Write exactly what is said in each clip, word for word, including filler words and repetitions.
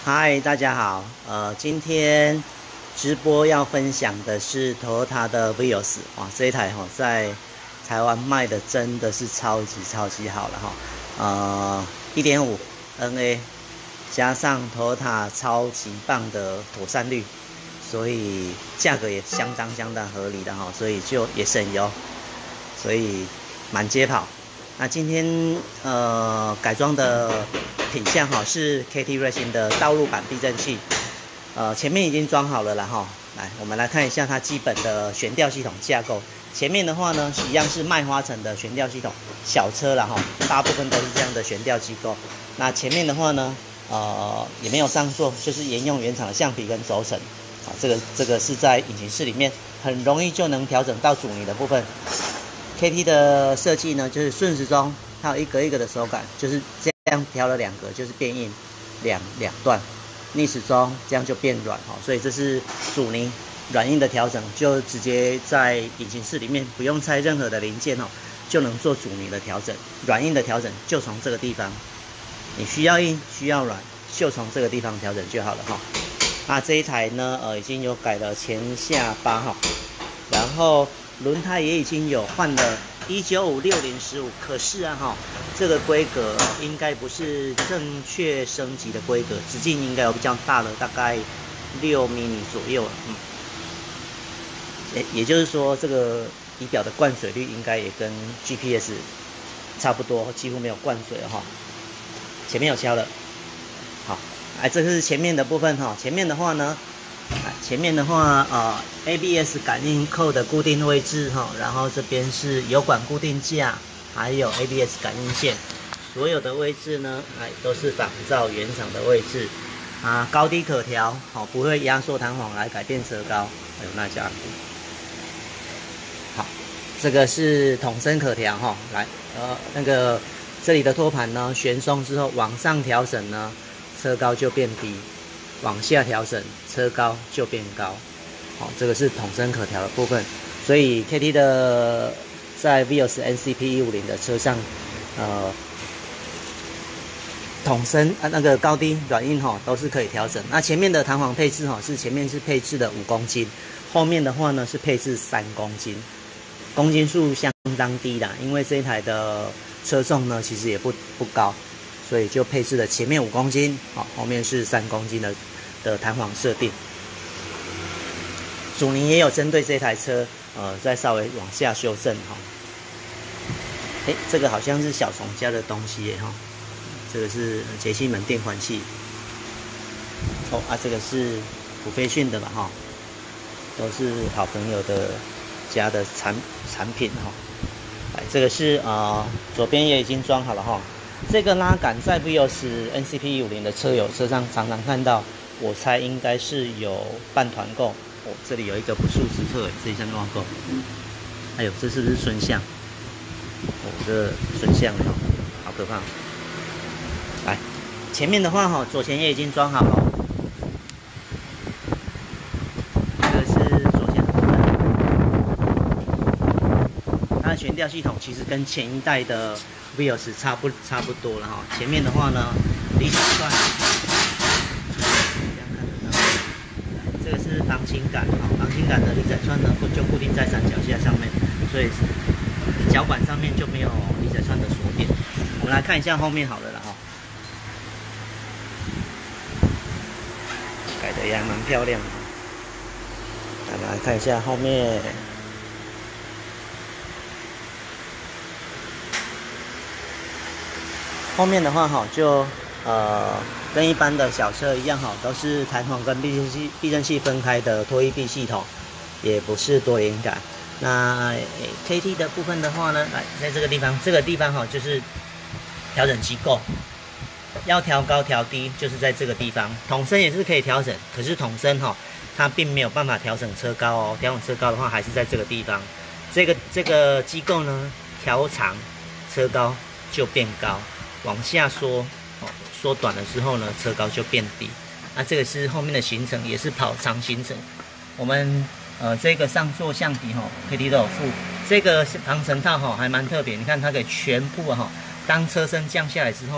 嗨，大家好。呃，今天直播要分享的是 Toyota 的 Vios， 哇，这一台哈、哦、在台湾卖的真的是超级超级好了哈、哦。呃 ，一点五 N A 加上 Toyota 超级棒的妥善率，所以价格也相当相当合理的哈、哦，所以就也省油，所以满街跑。那今天呃改装的品项哈是 K T Racing 的道路版避震器，呃前面已经装好了啦哈。来，我们来看一下它基本的悬吊系统架构。前面的话呢，一样是麦花臣的悬吊系统，小车啦哈，大部分都是这样的悬吊机构。那前面的话呢，呃也没有上座，就是沿用原厂的橡皮跟轴承。啊，这个这个是在引擎室里面很容易就能调整到阻尼的部分。K T 的设计呢，就是顺时钟，它有一格一格的手感，就是这样调了两格，就是变硬两两段；逆时钟这样就变软哦。所以这是阻尼软硬的调整，就直接在引擎室里面不用拆任何的零件哦，就能做阻尼的调整，软硬的调整就从这个地方，你需要硬需要软，就从这个地方调整就好了哈。那这一台呢，呃，已经有改了前下八号，然后轮胎也已经有换了一九五六零十五，可是啊哈，这个规格应该不是正确升级的规格，直径应该有比较大了，大概六毫米左右了，嗯，也也就是说，这个仪表的灌水率应该也跟 G P S 差不多，几乎没有灌水了哈。前面有敲了，好，哎，这是前面的部分哈，前面的话呢。前面的话，呃 ，A B S 感应扣的固定位置哈，然后这边是油管固定架，还有 A B S 感应线，所有的位置呢，哎，都是仿照原厂的位置啊，高低可调，好，不会压缩弹簧来改变车高，还有那加固。好，这个是筒身可调哈，来，呃，那个这里的托盘呢，旋松之后往上调整呢，车高就变低。往下调整，车高就变高。好，这个是筒身可调的部分。所以 K T 的在 Vios N C P 一五零的车上，呃，筒身啊那个高低软硬哈都是可以调整。那前面的弹簧配置哈是前面是配置的五公斤，后面的话呢是配置三公斤，公斤数相当低啦，因为这一台的车重呢其实也不不高。所以就配置了前面五公斤，好，后面是三公斤的的弹簧设定。阻尼也有针对这台车，呃，再稍微往下修正哈。哎，这个好像是小虫家的东西耶哈，这个是节气门电换器。哦啊，这个是普飞讯的吧哈，都是好朋友的家的产产品哈。来，这个是呃左边也已经装好了哈。这个拉杆在 Vios N C P 一五零的车友车上常常看到，我猜应该是有半团购。哦，这里有一个不速之客，这一项乱购。还有，这是不是孙相？哦，这孙相哈，好可怕。来，前面的话哈，左前也已经装好了。这个是左前的部分。它的悬吊系统其实跟前一代的Vios 差不差不多了哈，前面的话呢，离子串，这样看得到，这个是防倾杆，好，防倾杆的离子串呢就固定在三脚架上面，所以脚板上面就没有离子串的锁点。我们来看一下后面好了啦哈，改的也还蛮漂亮的，我们来看一下后面。后面的话哈，就呃跟一般的小车一样哈，都是弹簧跟避震器避震器分开的拖曳臂系统，也不是多连杆。那 K T 的部分的话呢，来在这个地方，这个地方哈就是调整机构，要调高调低就是在这个地方。筒身也是可以调整，可是筒身哈它并没有办法调整车高哦，调整车高的话还是在这个地方。这个这个机构呢调长，车高就变高。往下缩，哦，缩短的时候呢，车高就变低。那这个是后面的行程，也是跑长行程。我们呃这个上座橡皮哈 ，K T 都有附。这个防尘套哈还蛮特别，你看它可以全部哈，当车身降下来之后呢，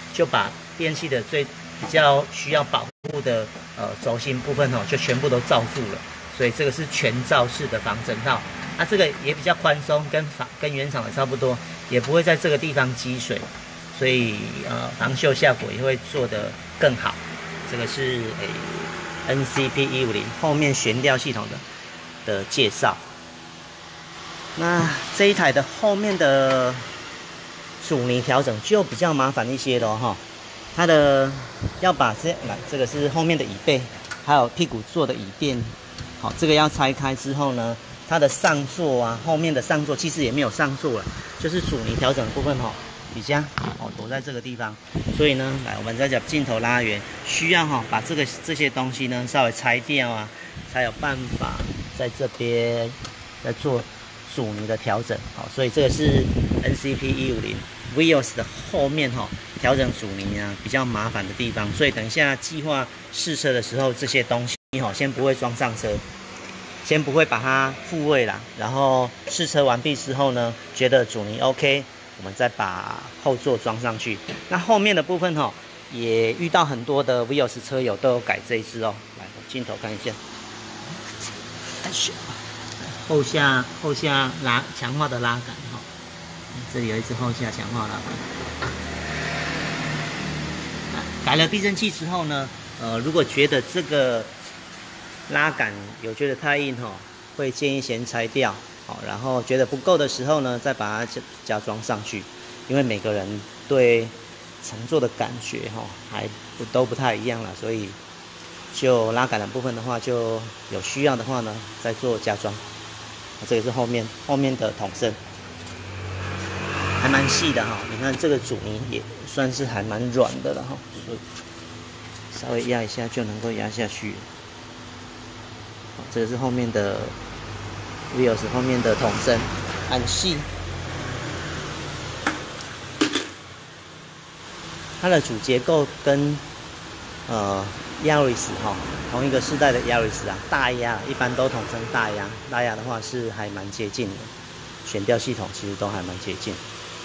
就把电器的最比较需要保护的呃轴心部分哦，就全部都罩住了。所以这个是全罩式的防尘套。那这个也比较宽松，跟防跟原厂的差不多，也不会在这个地方积水，所以呃防锈效果也会做得更好。这个是诶 N C P 一五零后面悬吊系统的的介绍。那这一台的后面的阻尼调整就比较麻烦一些了哈，它的要把这来这个是后面的椅背，还有屁股座的椅垫，好，这个要拆开之后呢，它的上座啊，后面的上座其实也没有上座了，就是阻尼调整的部分哈，底下哦躲在这个地方，所以呢，来我们再讲镜头拉远，需要哈把这个这些东西呢稍微拆掉啊，才有办法在这边再做阻尼的调整，好，所以这个是 N C P 一五零 Vios 的后面哈调整阻尼啊比较麻烦的地方，所以等一下计划试车的时候，这些东西哈先不会装上车，先不会把它复位啦，然后试车完毕之后呢，觉得阻尼 OK， 我们再把后座装上去。那后面的部分哈也遇到很多的 Vios 车友都有改这一支哦，来我镜头看一下。后下后下拉强化的拉杆哈，这里有一支后下强化拉杆。改了避震器之后呢，呃，如果觉得这个拉杆有觉得太硬哈，会建议先拆掉，好，然后觉得不够的时候呢，再把它加装上去，因为每个人对乘坐的感觉哈还不都不太一样啦，所以就拉杆的部分的话，就有需要的话呢，再做加装。这个是后面后面的筒身，还蛮细的哈。你看这个阻尼也算是还蛮软的了哈，所以稍微压一下就能够压下去。好，这个是后面的 Vios 后面的筒身，很细。它的主结构跟呃 Yaris 哈同一个世代的 Yaris 啊，大压一般都统称大压，大压的话是还蛮接近的，悬吊系统其实都还蛮接近。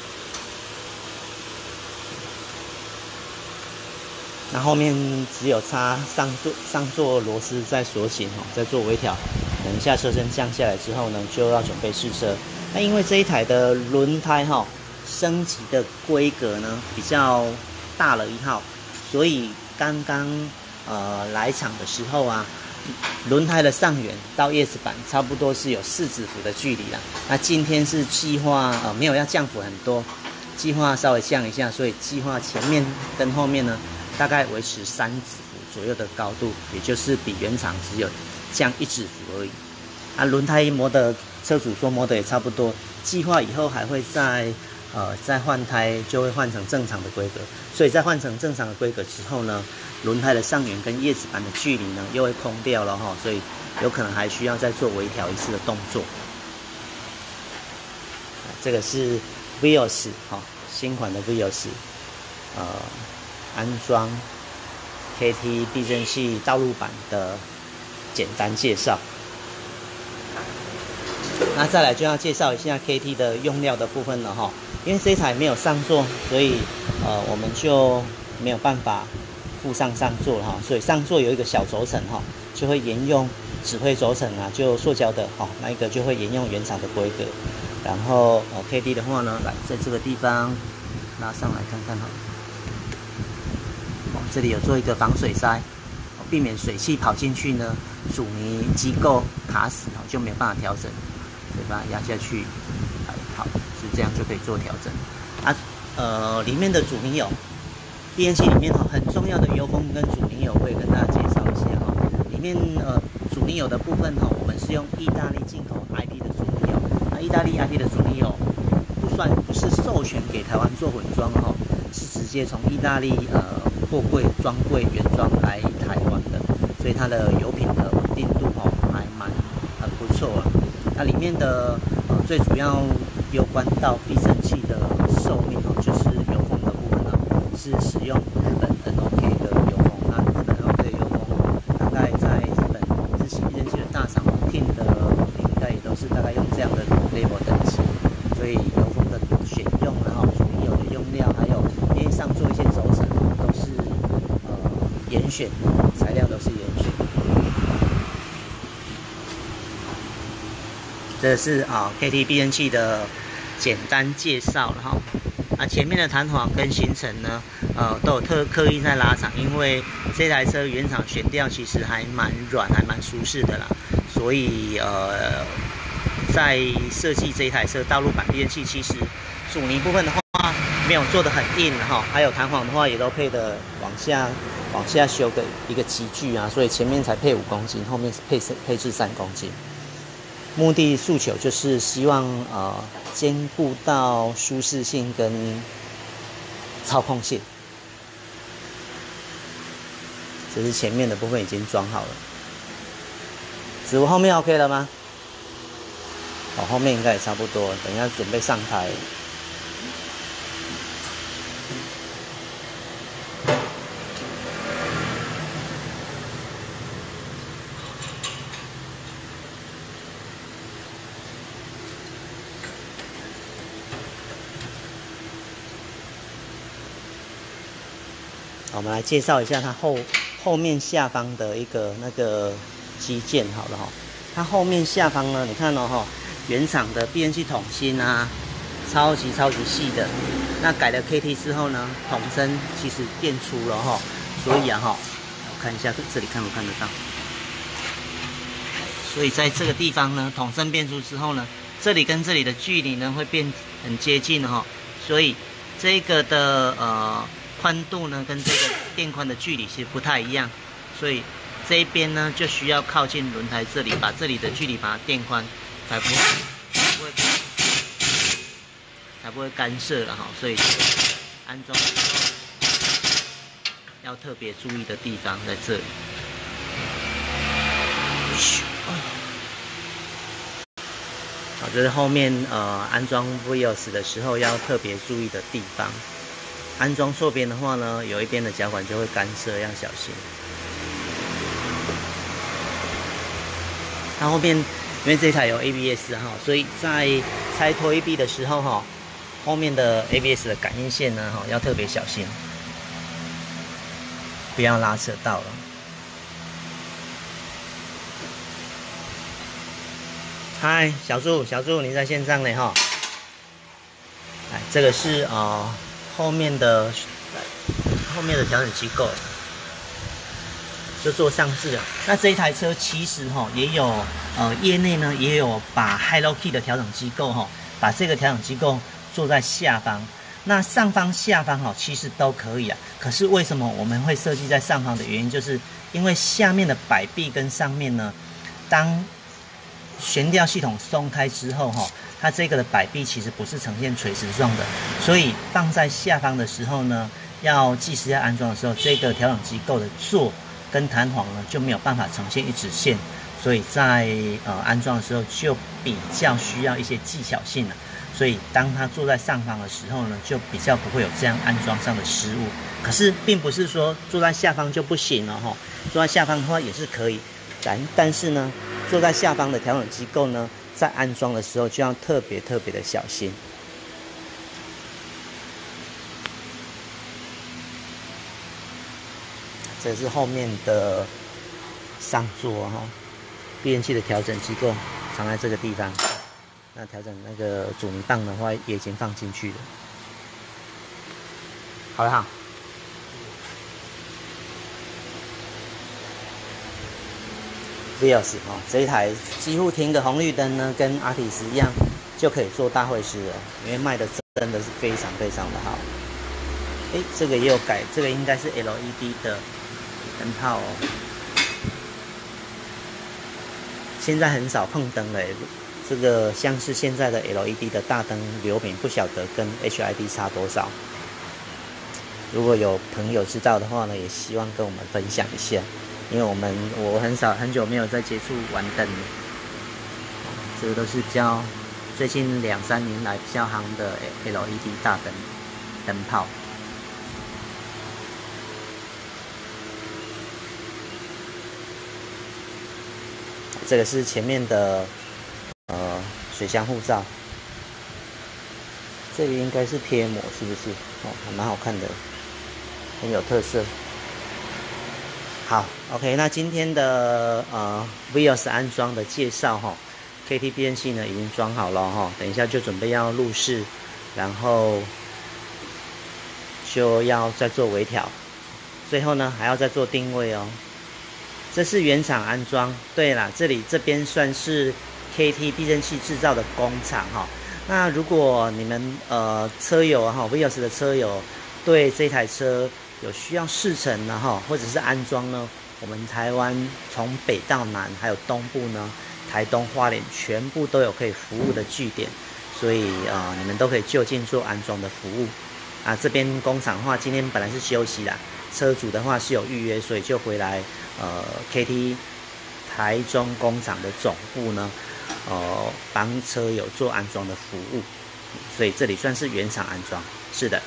那后面只有插上座上座螺丝再锁紧哦，再做微调。等一下车身降下来之后呢，就要准备试车。那因为这一台的轮胎哈升级的规格呢比较大了一号，所以刚刚呃来厂的时候啊，轮胎的上缘到叶子板差不多是有四指幅的距离啦。那今天是计划呃没有要降幅很多，计划稍微降一下，所以计划前面跟后面呢大概维持三指幅左右的高度，也就是比原厂只有降一指幅而已。啊，轮胎磨的车主说磨的也差不多，计划以后还会再呃再换胎，就会换成正常的规格。所以在换成正常的规格之后呢，轮胎的上缘跟叶子板的距离呢又会空掉了哈，所以有可能还需要再做微调一次的动作。这个是 Vios 哈，新款的 Vios， 呃，安装 K T 避震器道路板的简单介绍。那再来就要介绍一下 K T 的用料的部分了哈，因为这一台没有上座，所以呃我们就没有办法附上上座了哈，所以上座有一个小轴承哈，就会沿用指挥轴承啊，就塑胶的哈，那一个就会沿用原厂的规格。然后呃 K T 的话呢，来在这个地方拉上来看看哈，哦这里有做一个防水塞，避免水汽跑进去呢，阻尼机构卡死哦，就没有办法调整。所以把它压下去，好，是这样就可以做调整。啊，呃，里面的阻尼油，避震器里面哈很重要的油封跟阻尼油，我也跟大家介绍一下哈。里面呃阻尼油的部分哈，我们是用意大利进口 I P 的阻尼油。那意大利 I P 的阻尼油不算不是授权给台湾做混装哈，是直接从意大利呃货柜装柜原装来台湾的，所以它的油品的稳定度哈还蛮很不错啊。那里面的呃最主要攸关到避震器的寿命哦，就是油封的部分呢，是使用日本 N O K 的油封。那日本 N O K 的油封大概在日本日系避震器的大厂 T I N 的应该也都是大概用这样的 label 等级，所以油封的选用，然后阻尼油的用料，还有因为上做一些轴承严选，材料都是严选。这是啊 K T 避震器的简单介绍了哈。啊，前面的弹簧跟行程呢，呃，都有特刻意在拉长，因为这台车原厂悬吊其实还蛮软，还蛮舒适的啦，所以呃，在设计这一台车道路板避震器，其实阻尼部分的话没有做得很硬哈，还有弹簧的话也都配的往下往下修的一个级距啊，所以前面才配五公斤，后面配配置三公斤。目的诉求就是希望呃兼顾到舒适性跟操控性。这是前面的部分已经装好了，子午后面 OK 了吗？哦，后面应该也差不多，等一下准备上台。我们来介绍一下它后后面下方的一个那个基件，好了哈。它后面下方呢，你看哦哈，原厂的避震器筒芯啊，超级超级细的。那改了 K T 之后呢，筒身其实变粗了哈，所以啊哈，我看一下这里看不看得到？所以在这个地方呢，筒身变粗之后呢，这里跟这里的距离呢会变很接近哈，所以这个的呃。宽度呢跟这个垫宽的距离其实不太一样，所以这一边呢就需要靠近轮胎这里，把这里的距离把它垫宽，才不会才不会才不会干涉了哈。所以安装的时候要特别注意的地方在这里。好，这是后面呃安装 Vios 的时候要特别注意的地方。安装错边的话呢，有一边的夹管就会干涉，要小心。它后面因为这台有 A B S 哈，所以在拆推臂的时候哈，后面的 A B S 的感应线呢哈要特别小心，不要拉扯到了。嗨，小树，小树，你在线上呢哈？哎，这个是啊。呃后面的后面的调整机构就做上市了。那这一台车其实哈也有呃业内呢也有把 Hello Key 的调整机构哈，把这个调整机构做在下方。那上方下方哈其实都可以啊。可是为什么我们会设计在上方的原因，就是因为下面的摆臂跟上面呢，当悬吊系统松开之后哈。它这个的摆臂其实不是呈现垂直状的，所以放在下方的时候呢，要技师要安装的时候，这个调整机构的座跟弹簧呢就没有办法呈现一直线，所以在呃安装的时候就比较需要一些技巧性了。所以当它坐在上方的时候呢，就比较不会有这样安装上的失误。可是并不是说坐在下方就不行了哈，坐在下方的话也是可以，但但是呢，坐在下方的调整机构呢。在安装的时候就要特别特别的小心。这是后面的上座哈，避震器的调整机构藏在这个地方。那调整那个阻尼棒的话，也已经放进去了。好了哈。Vios 哈，这一台几乎停个红绿灯呢，跟 Artis 一样，就可以做大会师了，因为卖的真的是非常非常的好。哎，这个也有改，这个应该是 L E D 的灯泡哦。现在很少碰灯了，这个像是现在的 L E D 的大灯流明，不晓得跟 H I D 差多少。如果有朋友知道的话呢，也希望跟我们分享一下。因为我们我很少很久没有在接触玩灯了，这个都是比较最近两三年来比较夯的 L E D 大灯灯泡。这个是前面的呃水箱护罩，这个应该是贴膜是不是？哦，还蛮好看的，很有特色。 好 ，OK， 那今天的呃 Vios 安装的介绍哈 ，K T 变器呢已经装好了哈，等一下就准备要入室，然后就要再做微调，最后呢还要再做定位哦。这是原厂安装，对啦，这里这边算是 K T 避震器制造的工厂哈。那如果你们呃车友哈 Vios 的车友对这台车有需要试乘的哈，或者是安装呢，我们台湾从北到南还有东部呢，台东花莲全部都有可以服务的据点，所以呃你们都可以就近做安装的服务啊。这边工厂的话，今天本来是休息啦，车主的话是有预约，所以就回来呃 K T 台中工厂的总部呢，呃帮车友做安装的服务，所以这里算是原厂安装，是的。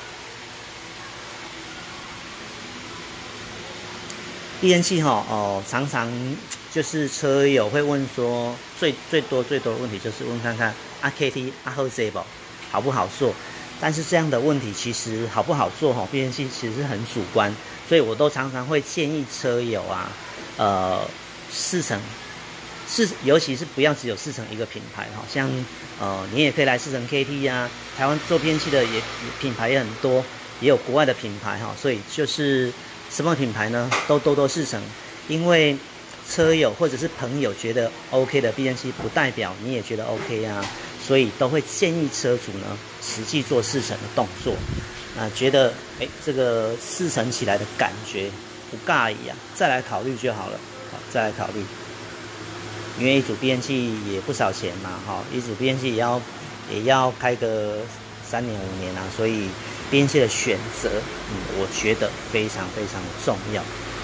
避震器哈哦，常常就是车友会问说，最最多最多的问题就是问看看啊 K T 啊好做不，好不好做？但是这样的问题其实好不好做哈，避震器其实是很主观，所以我都常常会建议车友啊，呃试乘，试尤其是不要只有试乘一个品牌哈，像呃你也可以来试乘 K T 啊，台湾做避震器的也品牌也很多，也有国外的品牌哈，所以就是。什么品牌呢？都多多试乘，因为车友或者是朋友觉得 OK 的避震器，不代表你也觉得 OK 啊，所以都会建议车主呢实际做试乘的动作，啊，觉得哎这个试乘起来的感觉不尬意啊，再来考虑就好了，好再来考虑，因为一组避震器也不少钱嘛，哈，一组避震器也要也要开个三年五年啊，所以。避震器的选择，嗯，我觉得非常非常重要。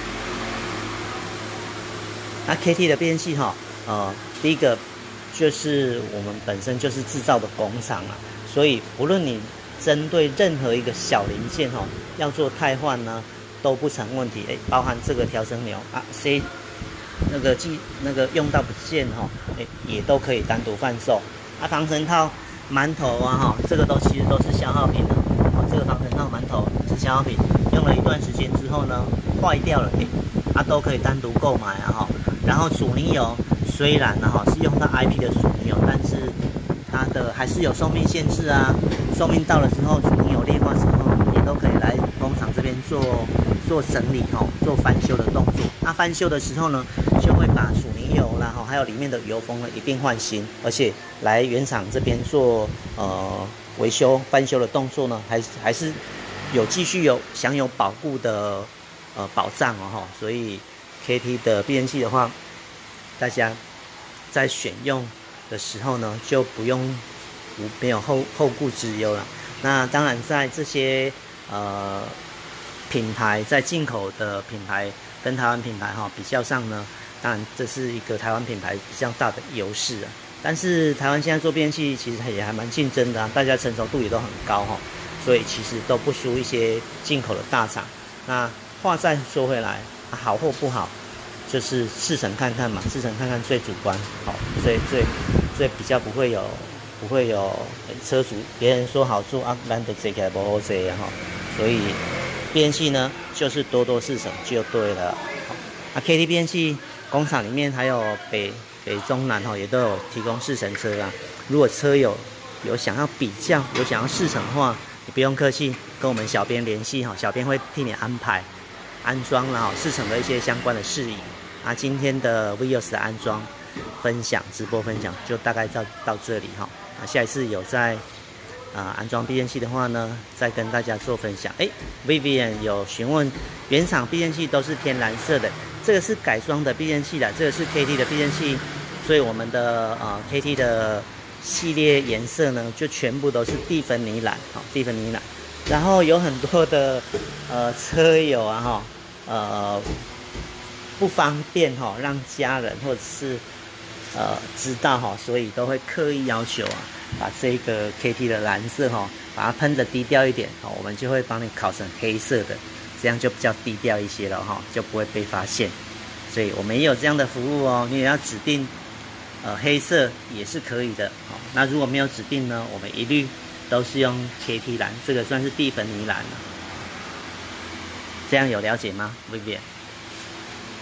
那 K T 的避震器哈，呃，第一个就是我们本身就是制造的工厂啊，所以无论你针对任何一个小零件哈，要做汰换呢，都不成问题。哎，包含这个调声钮啊，谁那个记那个用到不见哈，哎，也都可以单独贩售。啊，防尘套、馒头啊哈，这个都其实都是消耗品的。这个防尘套馒头是消耗品，用了一段时间之后呢，坏掉了，哎，啊都可以单独购买啊哈。然后阻尼油虽然呢哈是用到 I P 的阻尼油，但是它的还是有寿命限制啊。寿命到了之后，阻尼油劣化之后，也都可以来工厂这边做做整理哈，做翻修的动作。那翻修的时候呢，就会把阻尼油啦哈，还有里面的油封呢一并换新，而且来原厂这边做呃。维修翻修的动作呢，还还是有继续有享有保固的呃保障哦哈，所以 K T 的避震器的话，大家在选用的时候呢，就不用无没有后后顾之忧了。那当然，在这些呃品牌在进口的品牌跟台湾品牌哈比较上呢，当然这是一个台湾品牌比较大的优势啊。但是台湾现在做避震器其实也还蛮竞争的啊，大家成熟度也都很高哈，所以其实都不输一些进口的大厂。那话再说回来，啊、好或不好，就是试乘看看嘛，试乘看看最主观，好，最最最比较不会有不会有车主别人说好做啊，咱就坐起来不好坐哈，所以避震器呢就是多多试乘就对了。好，那 K T 避震器工厂里面还有北。北中南哈也都有提供试乘车啊。如果车友有想要比较、有想要试乘的话，你不用客气，跟我们小编联系哈，小编会替你安排安装然后试乘的一些相关的事宜。啊，今天的 Vios 的安装分享、直播分享就大概到到这里哈。啊，下一次有在啊、呃、安装避震器的话呢，再跟大家做分享。哎 ，Vivian 有询问，原厂避震器都是天蓝色的。这个是改装的避震器啦，这个是 K T 的避震器，所以我们的呃 K T 的系列颜色呢，就全部都是蒂芬尼蓝，好、哦，蒂芬尼蓝。然后有很多的呃车友啊哈，呃不方便哈、哦，让家人或者是呃知道哈、哦，所以都会刻意要求啊，把这个 K T 的蓝色哈、哦，把它喷的低调一点，哦，我们就会帮你烤成黑色的。这样就比较低调一些了哈，就不会被发现，所以我们也有这样的服务哦。你也要指定，呃，黑色也是可以的。好，那如果没有指定呢，我们一律都是用 K T 蓝，这个算是蒂芬尼蓝了。这样有了解吗 ，Vivian？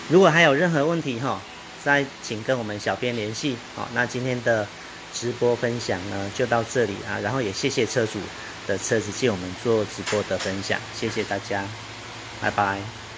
如果还有任何问题哈，再请跟我们小编联系。好，那今天的直播分享呢就到这里啊，然后也谢谢车主的车子借我们做直播的分享，谢谢大家，拜拜。